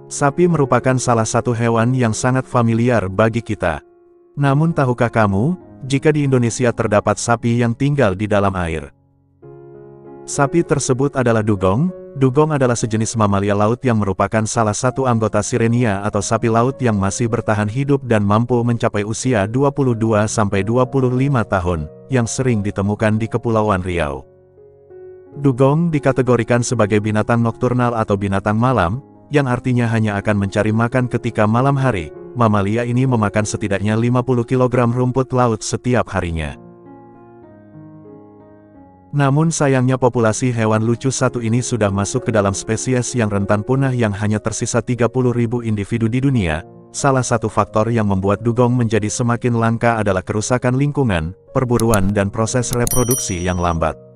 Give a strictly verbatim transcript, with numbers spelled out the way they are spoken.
Sapi merupakan salah satu hewan yang sangat familiar bagi kita. Namun tahukah kamu, jika di Indonesia terdapat sapi yang tinggal di dalam air? Sapi tersebut adalah dugong. Dugong adalah sejenis mamalia laut yang merupakan salah satu anggota Sirenia atau sapi laut yang masih bertahan hidup dan mampu mencapai usia dua puluh dua sampai dua puluh lima tahun, yang sering ditemukan di Kepulauan Riau. Dugong dikategorikan sebagai binatang nokturnal atau binatang malam, yang artinya hanya akan mencari makan ketika malam hari. Mamalia ini memakan setidaknya lima puluh kilogram rumput laut setiap harinya. Namun sayangnya populasi hewan lucu satu ini sudah masuk ke dalam spesies yang rentan punah yang hanya tersisa tiga puluh ribu individu di dunia. Salah satu faktor yang membuat dugong menjadi semakin langka adalah kerusakan lingkungan, perburuan dan proses reproduksi yang lambat.